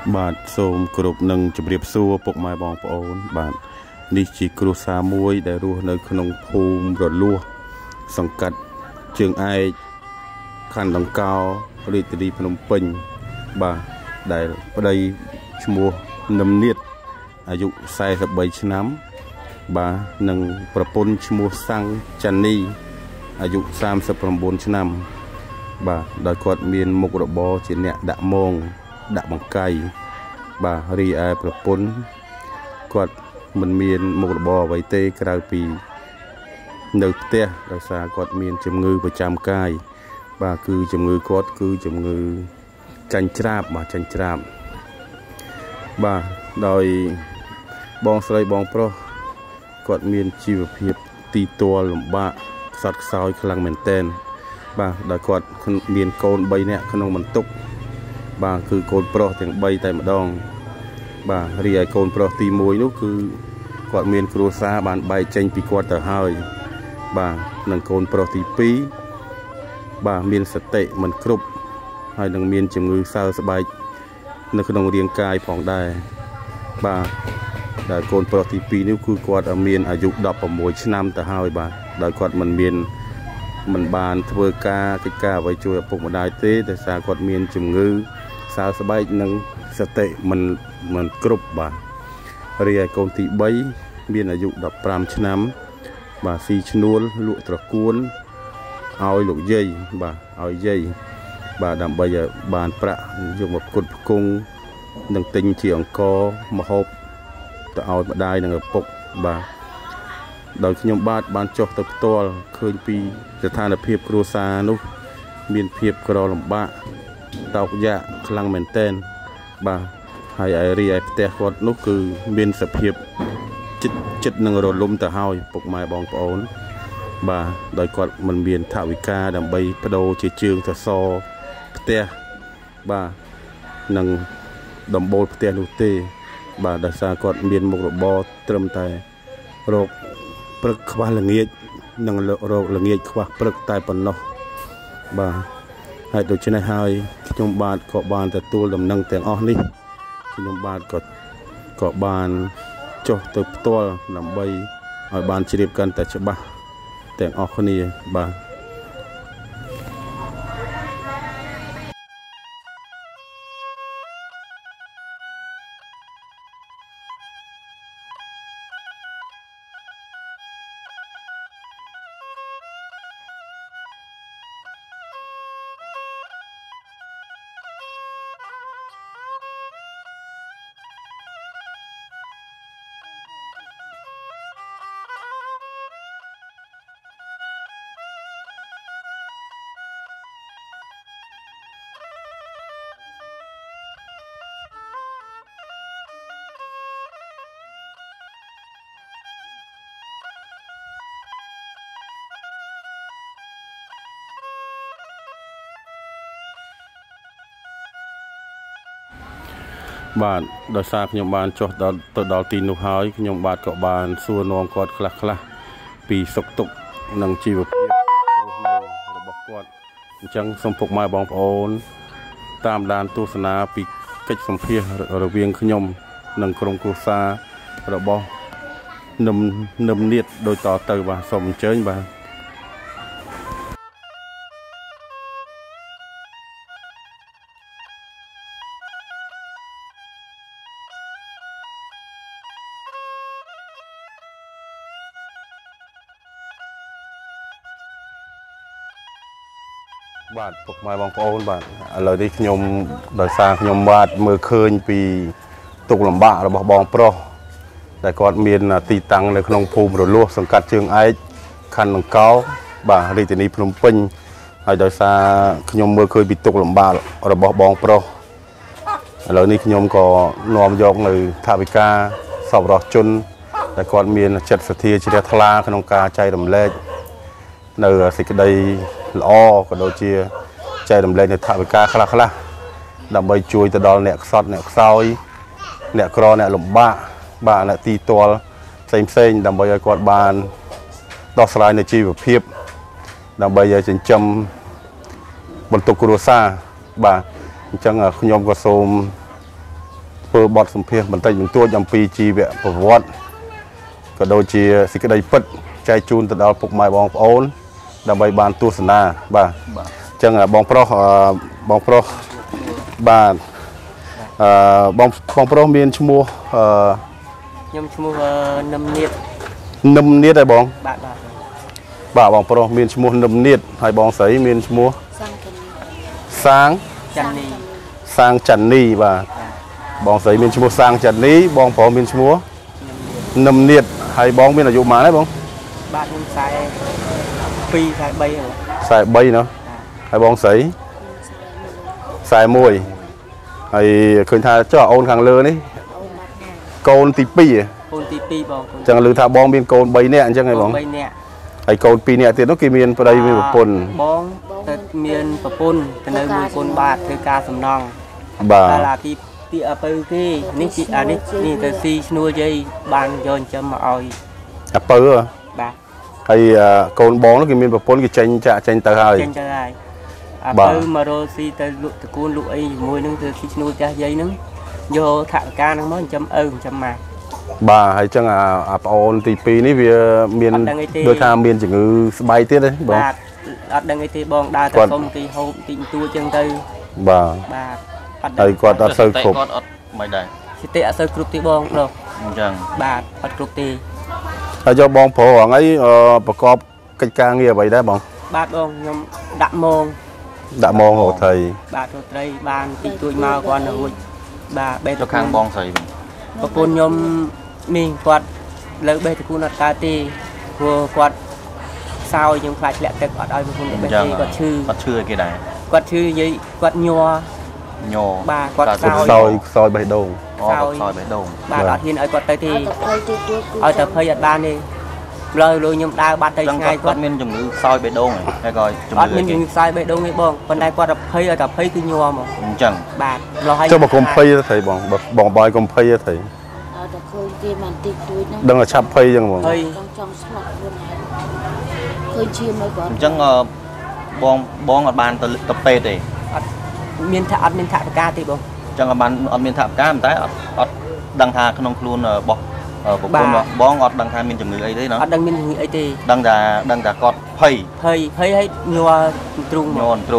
បាទសូមគោរពនឹងជម្រាបសួរពុកម៉ែបងប្អូនបាទនេះជាគ្រួសារមួយដែលរស់នៅក្នុងភូមិរលួសសង្កាត់ជើងឯកខណ្ឌដង្កោរាជធានីភ្នំពេញបាទដែលប្តីឈ្មោះនឹមនាតអាយុ43ឆ្នាំបាទនិងប្រពន្ធឈ្មោះសាំងចាន់នីអាយុ39ឆ្នាំបាទដោយគាត់មានមុខរបរជាអ្នកដាក់មងដាក់បង្កាយបាទរីឯប្រពន្ធគាត់មិនមានមុខរបរអ្វីទេក្រៅពីនៅផ្ទះដោយសារគាត់មានជំងឺប្រចាំកាយបាទគឺជំងឺគាត់គឺជំងឺចាញ់ច្រាបបាទចាញ់ច្រាបបាទដោយបងស្រីបងប្រុសគាត់មានជីវភាពទីទាល់លំបាកខ្សត់ខ្សោយខ្លាំងមែនទែនបាទដោយគាត់មានកូន3នាក់ក្នុងបន្ទុកបាទគឺកូនប្រុសទាំង3តែម្ដងបាទរីឯកូនប្រុសទី1នោះគឺគាត់មានគ្រួសារបានបែកចេញពីគាត់ទៅហើយបាទនិងកូនប្រុសទី2បាទមានសតិមិនគ្រប់ហើយនឹងមានជំងឺសើស្បែកនៅក្នុងរាងកាយផងដែរបាទដែលកូនប្រុសទី2នេះគឺគាត់មានអាយុ16ឆ្នាំទៅហើយបាទដោយគាត់មិនបានធ្វើការកិច្ចការអ្វីជួយឪពុកម្ដាយទេដោយសារគាត់មានជំងឺសើស្បែកនិងសតិមិនគ្រប់បាទរីឯកូនទី3មានអាយុ15ឆ្នាំបាទស៊ីឈ្នួលលក់ត្រកួនឲ្យលោកយាយបាទឲ្យយាយបាទដើម្បីឲ្យបានប្រាក់យកមកផ្គត់ផ្គង់និងទិញជាអង្គម្ហូបទៅឲ្យម្ដាយនិងឪពុកបាទដោយខ្ញុំបានចុះទៅផ្ទាល់ឃើញពីស្ថានភាពគ្រួសារនោះមានភាពក្រលំបាកតោកយ៉ាកខ្លាំងមែនទែនបាទហើយរីឯផ្ទះគាត់នោះគឺមានសភាពចិត្តនឹងរលំទៅហើយពុកម៉ែបងប្អូនបាទដោយគាត់មិនមានថវិកាដើម្បីបដូរជាជើងសសរផ្ទះបាទនិងដំបូលផ្ទះនោះទេបាទដោយសារគាត់មានមុខរបរត្រឹមតែរោគព្រឹកខ្វះល្ងាចនិងរោគល្ងាចខ្វះព្រឹកតែប៉ុណ្ណោះបាទហើយដូច្នេះហើយខ្ញុំបាទក៏បានទទួលដំណឹងទាំងអស់នេះខ្ញុំបាទក៏បានចុះទៅផ្ទាល់ដើម្បីឲ្យបានជ្រាបកាន់តែច្បាស់ទាំងអស់គ្នាបាទបាទដោយសារខ្ញុំបានចុះទៅដល់ទីនោះហើយខ្ញុំបាទក៏បានសួរនាំគាត់ខ្លះពីសុខទុក្ខនិងជីវភាពរស់នៅរបស់គាត់អញ្ចឹងសូមពុកម៉ែបងប្អូនតាមដានទស្សនាពីកិច្ចសម្ភាសរវាងខ្ញុំនិងក្រុមគ្រួសាររបស់នឹមនាតដូចតទៅបាទសូមអញ្ជើញបាទបាទពុកម៉ែបងប្អូនបាទឥឡូវនេះខ្ញុំដោយសារខ្ញុំបាទមើលឃើញពីទុក្ខលំបាករបស់បងប្រុសដែលគាត់មានទីតាំងនៅក្នុងភូមិរលួសសង្កាត់ជើងឯកខណ្ឌដង្កោបាទរាជធានីភ្នំពេញហើយដោយសារខ្ញុំមើលឃើញពីទុក្ខលំបាករបស់បងប្រុសឥឡូវនេះខ្ញុំក៏នាំយកនៅថវិកាសប្បុរសជនដែលគាត់មានចិត្តសទ្ធាជ្រះថ្លាក្នុងការចែករំលែកនៅសេចក្តីល្អក៏ដូចជាចែករំលែកនៅថវិកាខ្លះដើម្បីជួយទៅដល់អ្នកខ្សត់អ្នកខ្សោយអ្នកក្រអ្នកលំបាកបាទអ្នកទីទាល់ផ្សេងដើម្បីឲ្យគាត់បានដោះស្រាយនៅជីវភាពដើម្បីឲ្យចិញ្ចឹមបន្ទុកគ្រួសារបាទអញ្ចឹងខ្ញុំក៏សូមធ្វើបទសម្ភាសន៍បន្តិចបន្តួចអំពីជីវប្រវត្តិក៏ដូចជាសេចក្តីពិតចែកជូនទៅដល់ពុកម៉ែបងប្អូនដើម្បីបានទស្សនាបាទអញ្ចឹងបងប្រុសបាទបងប្រុសមានឈ្មោះខ្ញុំឈ្មោះនឹមនៀតហើយបងបាទបងប្រុសមានឈ្មោះនឹមនៀតហើយបងស្រីមានឈ្មោះសាងច័ន្ទនីបាទបងស្រីមានឈ្មោះសាងច័ន្ទនីបងប្រុសមានឈ្មោះនឹមនៀតហើយបងមានអាយុប៉ុន្មានហើយបងបាទខ្ញុំ42 43ណោះហើយបងស្រី41ហើយឃើញថាចុះអូនខាងលើនេះកូនទី2បងអញ្ចឹងឮថាបងមានកូន3នាក់អញ្ចឹងហ៎បង 3នាក់ហើយកូន2នាក់ទៀតនោះគេមានប្តីមានប្រពន្ធបងទៅមានប្រពន្ធទៅនៅមួយគុណបាទធ្វើការសំណង់បាទកាលាទីអពៅគេនេះទៅស៊ីឈ្នួលយាយបានយកចិញ្ចឹមមកឲ្យអពៅបាទហើយកូនបងនោះគេមានប្រពន្ធគេចេញទៅហើយអពៅមករកស៊ីទៅលក់តកូនលក់អីជាមួយនឹងធ្វើស៊ីឈ្នួលចាស់យាយនឹងយកថវិកាហ្នឹងមកចិញ្ចឹមចិញ្ចឹមម៉ាក់បាទហើយចឹងអាប្អូនទី2នេះវាមានដូចថាមានជំងឺស្បែកទៀតទេបងបាទអត់ដឹងអីទេបងដើរទៅសុំទីហូបទីទួចឹងទៅបាទហើយគាត់អត់សូវគ្រប់គាត់អត់មិនដែរសិតិអត់សូវគ្រប់ទេបងលោកអញ្ចឹងបាទអត់គ្រប់ទេហើយយកបងប្រុសហ្នឹងអីប្រកបកិច្ចការងារអ្វីដែរបងបាទបងខ្ញុំដាក់មងហូតត្រីបាទហូតត្រីបានទីទួយមកគាត់នៅរួចបាទបេទៅខាងបងស្រីប្រពន្ធខ្ញុំនេះគាត់លើបេតគូនអត់កើតទេព្រោះគាត់សោយខ្ញុំខ្លាចធ្លាក់ទឹកអត់ឲ្យប្រពន្ធបេតទេគាត់ឈឺឲ្យគេដែរគាត់ឈឺនិយាយគាត់ញ័របាទគាត់សោយបេះដូងសោយបេះដូងបាទអត់ហ៊ានឲ្យគាត់ទៅទេឲ្យតែភ័យអត់បានទេលើខ្ញុំដើរបាត់ទៅឆ្ងាយគាត់មានជំងឺសោយបេះដូងហើយក៏ជំងឺអត់មានជំងឺសោយបេះដូងទេបងប៉ុន្តែគាត់ភ័យឲ្យតែភ័យគឺញ័រមកអញ្ចឹងបាទចុះមកកុំភ័យទៅបងបាយកុំភ័យទៅតែឃើញគេមិនតិចតួចហ្នឹងដឹងតែឆាប់ភ័យចឹងហ្មងចង់ស្លាប់ខ្លួនឯងឃើញជាមកគាត់អញ្ចឹងបងអត់បានទៅពេទ្យទេអត់មានថវិកាទេបងអញ្ចឹងអត់មានថវិកាតែអត់ដឹងថាក្នុងខ្លួនរបស់ប្រពន្ធបងអត់ដឹងថាមានជំងឺអីទេណាអត់ដឹងមានជំងឺអីទេដឹងតែគាត់ភ័យឲ្យញ័រទ្រូង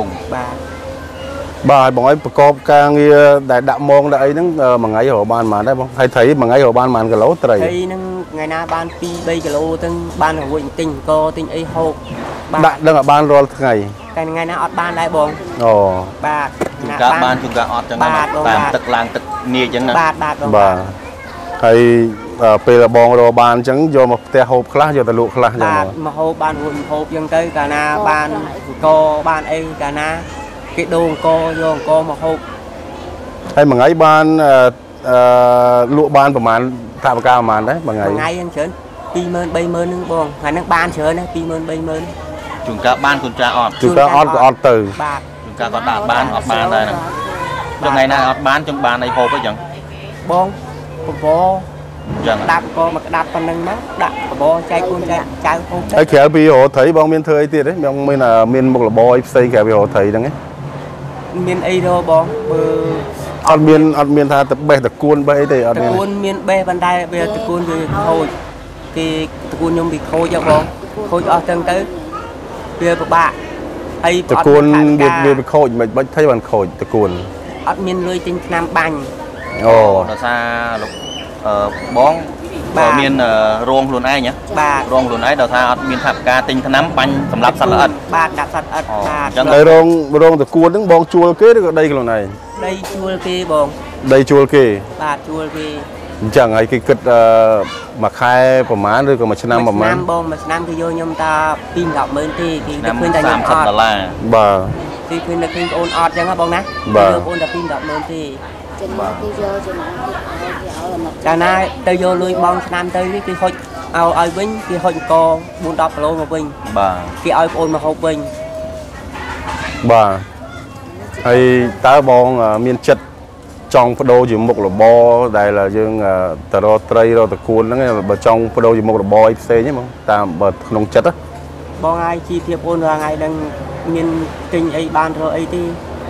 បាទបងអីប្រកបការងារដែលដាក់មងដាក់អីហ្នឹងមួយថ្ងៃរកបានប៉ុន្មានដែរបងហើយត្រីមួយថ្ងៃរកបានប៉ុន្មានគីឡូត្រីហ្នឹងថ្ងៃណាបាន2-3គីឡូទៅបានរួចទិញកទិញអីហូបដាក់ដឹងឲ្យបានរាល់ថ្ងៃតែថ្ងៃណាអត់បានដែរបងបាទជួនកាលបានជួនកាលអត់ចឹងតាមទឹកឡើងទឹកងាយចឹងណាបាទហើយពេលបងរកបានអញ្ចឹងយកមកផ្ទះហូបខ្លះយកទៅលក់ខ្លះចឹងមកហូបបានរួចហូបចឹងទៅកាលណាបានកបានអីកាលណាគេដូរអង្គយកអង្គមកហូបហើយមួយថ្ងៃបានលក់បានប្រហែលថវិកាប្រហែលដែរមួយថ្ងៃហ្នឹងច្រើន20000 30000ហ្នឹងបងថ្ងៃហ្នឹងបានច្រើនណា20000 30000 ជួនកាលបានជួនកាលអត់ក៏អត់ទៅបាទជួនកាលក៏ដាក់បានអត់បានដែរហ្នឹងថ្ងៃណាអត់បានចឹងបានអីហូបអីចឹងបងបបរចឹងដាក់កមកក្តាប់ប៉ុណ្្នឹងមកដាក់បបរចែកគូនចែកចៅហូបហើយក្រៅពីរកត្រីបងមានធ្វើអីទៀតទេបងមានមុខរបរអីផ្សេងក្រៅពីរកត្រីហ្នឹងឯងមានអីទេបងបើអត់មានថាទៅបេះតកួនបេះអីទេអត់មានតកួនមានបេះប៉ុន្តែវាតកួនវាខូចគេតកួនខ្ញុំវាខូចហ៎បងខូចអស់ចឹងទៅវាពិបាកហើយតកួនវាខូចមិនបាច់thấyបានខូចតកួនអត់មានលុយទិញថ្នាំបាញ់ដោយសារលោកបងក៏មានរោងខ្លួនឯងបាទរោងខ្លួនឯងដោយសារអត់មានថវិកាទិញថ្នាំបាញ់សម្រាប់សត្វល្អិតបាទដាក់សត្វល្អិតបាទអញ្ចឹងហើយរោងតកួនហ្នឹងបងជួលគេឬក៏ដីខ្លួនឯងដីជួលគេបងដីជួលគេបាទជួលគេអញ្ចឹងហើយគេគិតមួយខែប្រហែលឬក៏មួយឆ្នាំប្រហែលបងមួយឆ្នាំគេយកខ្ញុំតា210,000ទេគេនឹកឃើញតែខ្ញុំអត់ $30បាទគេឃើញតែឃើញបងអត់អញ្ចឹងហ៎បងណាយកបងតែ210,000ទេគេយកចំណាយគេឲ្យកាលណាទៅយកលុយបងឆ្នាំទៅគេហុចឲ្យវិញគេហុចអង្គ4-10គីឡូមកវិញបាទគេឲ្យបងមកហូបវិញបាទហើយតើបងមានចិត្តចង់បដូរជាមុខរបរដែលយើងទៅរកត្រីរកតកួនហ្នឹងបើចង់បដូរជាមុខរបរអីផ្សេងហ្នឹងបងតាមបើក្នុងចិត្តបងឲ្យជីធៀបអូនរាល់ថ្ងៃដឹងមានទិញអីបានរកអីទេ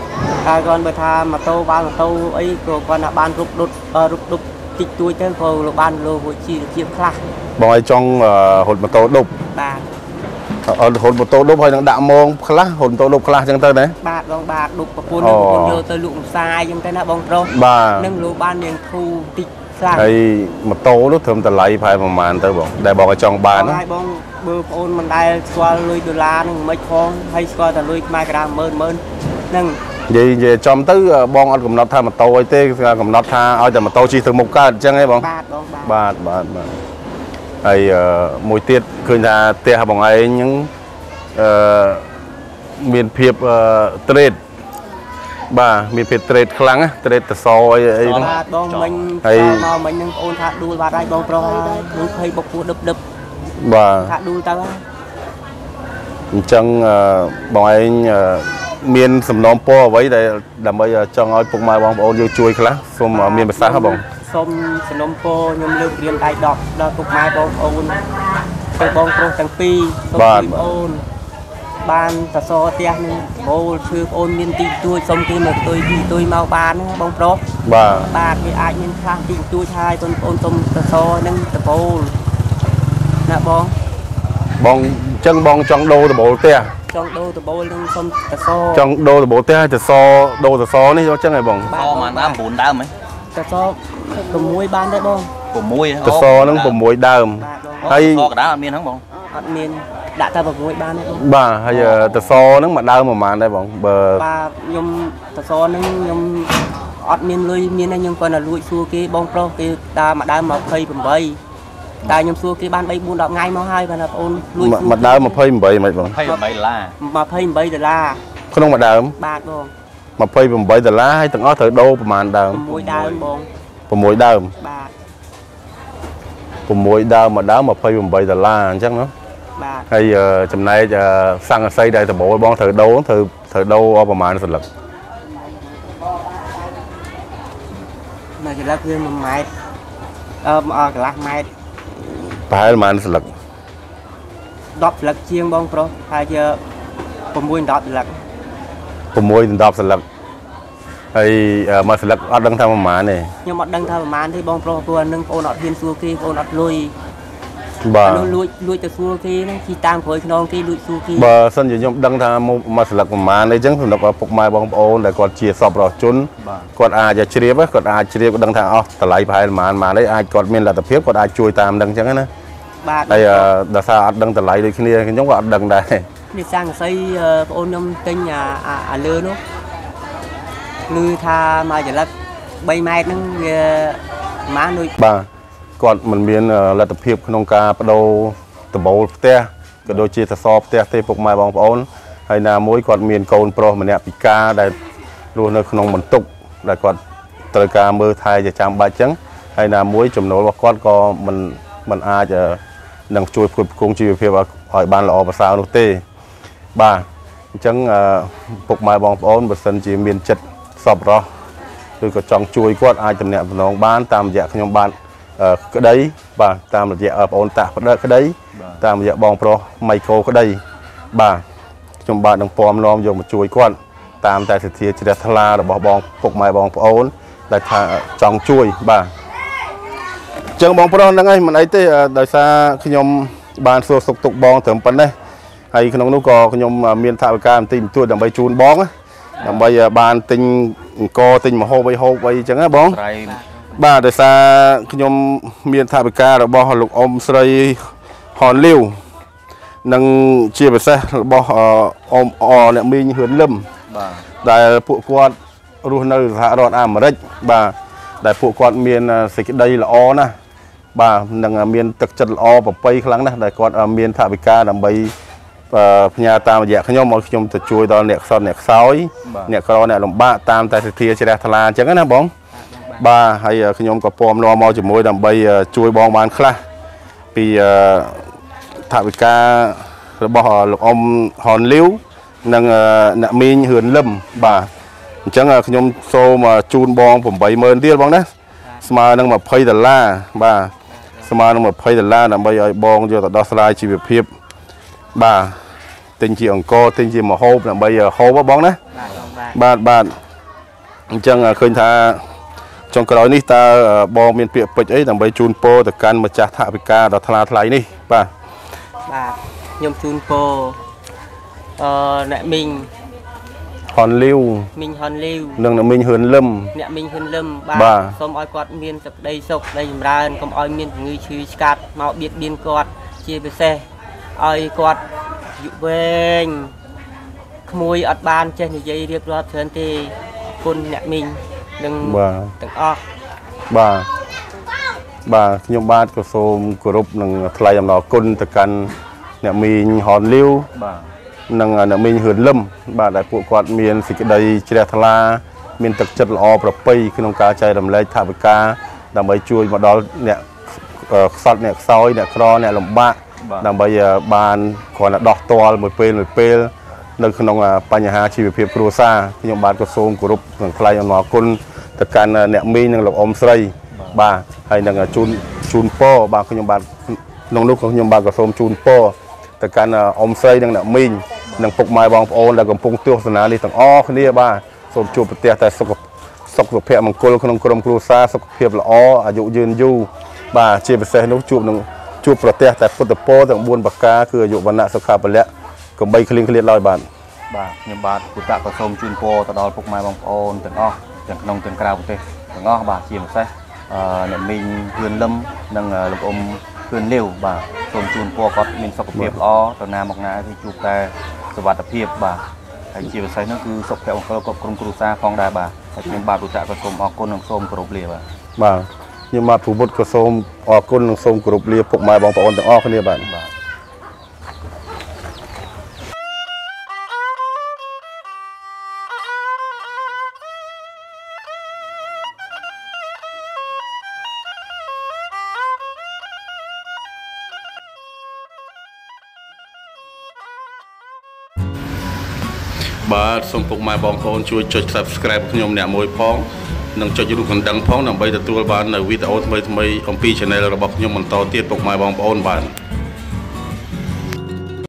còn bữa tha mà tô ban mà tô ấy còn là ban rút đục chích túi tới rồi là ban lô hội chi chiếm khla bọn ấy trong hột mà tô đục ba hột một tô đục hay đang đạo mông khla hột tô đục khla chẳng tới đấy ba bong ba đục và cuốn vô tới lụng sai nhưng tới là bong rô ba nâng lô ban miền thu tịch sai hay một tô lúc thơm ta lấy phải mà màn tới bọn đại bọn ở trong bàn đó bong bơ ôn mình đây xoa lưới đô la nâng mấy con hay xoa ta lưới mai gram mơn nâng vậy trong tới bọn anh cũng nói tha một tô ấy tê cũng nói tha ở mà tô chỉ từ một cái chẳng ấy bọn ba hay mùi tiết khơi ra tia bọn ấy những miền phiệp trade ba miền phiệp trade kháng á trade từ so ấy đó bong mình mà mình nâng ôn thả đuôi vào đây bong pro đuôi hơi bọc đập đập và thả đuôi tao chẳng bọn ấy miền sầm nón po với đây làm bây giờ cho ngồi phục mai bong ôn vô chui khá xong miền bát sát hả bọn xong sầm nón po nhôm lưỡi riêng đại đọt là phục mai bong ôn cái bong pro chẳng pi xong ôn ban ta so tia nên ô sư ôn miền tây tôi xong kia mà tôi mau ban bong pro ba cái ai miền khác thì tôi hai tôi ôn xong ta so nâng ta po nè bong chân bong trong đô từ bộ tia trong đô từ bộ lên xong ta so trong đô từ bộ tia từ so đô từ so này cho chân này bong so mà đám bún đau mấy ta so cùng muối ban đấy bong cùng muối từ so nó cùng muối đơm hay so đá miên không bong miên đã ta vào muối ban đấy bong ba hay giờ từ so nó mà đơm mà màn đây bong bờ ba nhom ta so nó nhom ọt miên lưới miên này nhưng còn là lụi xua cái bong pro cái ta mà đá mà phơi bầm bay ta nhom xua cái ban bay buôn đọc ngay máu hai và là ôn lụi mà đơm mà phơi bầy mày bong phơi bầy là mà phơi bầy là không mà đơm ba bong mà phơi bầy là hay từng ó thử đô mà màn đơm muối đơm bong muối đơm ba muối đơm mà đá mà phơi bầy là chắc nó hay giờ chừng này sang xây đây từ bộ bong thử đô ở mà nó lực mà cái lá kia mà mày cái lá mày phải mà nó lực đọt lực chiên bong pro hay giờ cùng muối đọt lực hay mà lực ở đằng thang mà này nhưng mà đằng thang mà thì bong pro vừa nâng ôn ọt hiên xua kia ôn ọt lùi bà lùi từ xua kia nó chỉ tam khối non kia lùi xua kia bà sân gì nhung đăng tha mà lực mà này chẳng được ở phục mai bong ôn lại còn chia sọp rồi chốn còn ai giờ chia với còn ai chia đăng tha ta lại phải mà đấy ai còn miền là tập phép còn ai chui tam đăng chẳng á đây đã sao đăng ta lại đi kia giống như đăng đây đi sang xây ôn nhom kênh nhà lừa nó lừa tha mà giờ là bay mai nó má nuôi bà còn mình miền là tập hiệp nông ca bắt đầu từ bộ te cái đôi chia sọp te te phục mai bong ôn hay là mỗi còn miền cồn pro mình nè pika đây luôn ở nông mình tục đây còn từ ca mưa thay giờ chạm ba trắng hay là mỗi chùm nổi và con có mình ai giờ đang chui cùng chi phía hỏi ban lọ và sao nốt tê ba trắng phục mai bong ôn bật sân chỉ miền chật sọp rồi tôi có trong chui quát ai chùm nè nông ban tam dạ không ban cái đấy và tam là dạ ôn tạ cái đấy tam dạ bong pro mày cô cái đây bà trong bạn đang pom lom dùng một chuối quan tam tại thực thi chỉ là thla là bỏ bong phục mai bong ôn là trong chuối bà trường bong pro đang ngay mình ấy thế đời xa khi nhom bàn sô sục tục bong thầm pấn đây hay khi nó có khi nhom miền thảo cam tìm tôi đang bay chun bong á đang bay bàn tinh co tinh mà hô bay chẳng á bong ba đời xa khi nhom miền thảo ca là bỏ lục om sợi hòn liu nâng chia về xe bỏ om nè mình hướng lâm đại phụ quan luôn nơi hạ đòn am đấy bà đại phụ quan miền xây cái đây là o nè bà nâng miền thực chất là o và pay kháng nè đại quan miền thảo ca làm bay nhà tam dạ khi nhom nhom từ chui đó nẹt son nẹt sói nẹt cò nẹt lồng ba tam tại thực thi chỉ là thà chẳng cái nào bóng ba hay khi nhom có pom lo mau chỉ môi làm bay chui bong bàn khla vì thảo ca bỏ lục om hòn liu nâng nạ minh hườn lâm bà chẳng khi nhom xô mà chun bongผมbay mơn tiết bong đấy mà nâng mà phơi đờ la bà mà nâng mà phơi đờ la làm bay bong vô đó slide chỉ việc hiệp bà tình chị ông co tình chị mà hô làm bây giờ hô bóng đấy ba chẳng khơi tha trong cái đó ní ta bò miền Việt bịch ấy làm bấy chun po từ can mà chả thả bị ca đó thà thay ní bà nhom chun po nè mình hòn lưu nâng là mình hườn lâm nè mình hườn lâm bà xóm oi quạt miền tập đây sộc đây ra còn oi miền người chư scat mạo biệt biên quạt chia về xe oi quạt dụ bên mùi ở ban trên dây riệp ra thường thì con nè mình đừng từng bà nhom ba của xôm của rúp nâng thay làm nó côn từ can nè mình hòn lưu nâng nè mình hườn lâm bà đại bộ quạt miền xịt đây chia thà la miền thực chất là o bờ pây khi nông cá chạy làm lấy thả bờ cá làm bấy chui mà đó nè sọt nè soi nè cro nè lồng bạ làm bây giờ bàn còn là đọt to một pê nâng khi nôngปัญหาชีวิตเพียบครัวซาที่ยมบานกระทรวงกรุบหนังคลายหนอคนแต่การเนี่ยมีหนังหลบอมใส่บ่าให้หนังจูนป้อบางขยมบานน้องลูกของขยมบานกระทรวงจูนป้อแต่การอมใส่หนังเนี่ยมีหนังปกไม้บางโอนแล้วก็ปงตัวศาสนาลีต่างอ้อคนนี้บ่าสมจูบเตียแต่สกเพียมังกรขนมกรมครัวซาสกเพียบละอ้ออายุยืนอยู่บ่าเชี่ยไปเสนุจูบหนังจูบประเตียแต่พุทธโป้ต่างบุญบักกาคืออายุวันณะสุขาไปแล้วก็ใบคลิงเคลียดลอยบาน nhầm bát của tạ có sôm chun po tao đòi phục mai bằng ôn từng o từng nông từng cào của tê từng o bà chìm say nhận mình vườn lâm nâng lục vườn liều bà sôm chun po có mình sọc hiệp lo tao nam một ngày thì chụp ta sờ bát tập hiệp bà hay chìm say nó cứ sọc kẹo con con cừu sa phong đà bà nhầm bát của tạ có sôm côn nông sôm của rục lìa bà nhầm bát phụ bút có sôm côn nông sôm của rục lìa phục mai bằng ôn từng o cái này bà bà xong phục mai bong phone chui cho subscribe của nhóm nè môi phong nâng cho YouTube còn đăng phong nằm bây giờ tôi bán là video mới ông pi channel là bọc nhóm mình to tiết phục mai bong phone bạn